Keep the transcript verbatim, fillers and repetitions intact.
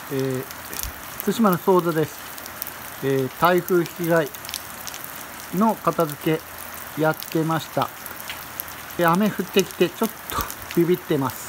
えー、対馬の総座です。えー、台風被害の片付けやってました。で、雨降ってきてちょっとビビってます。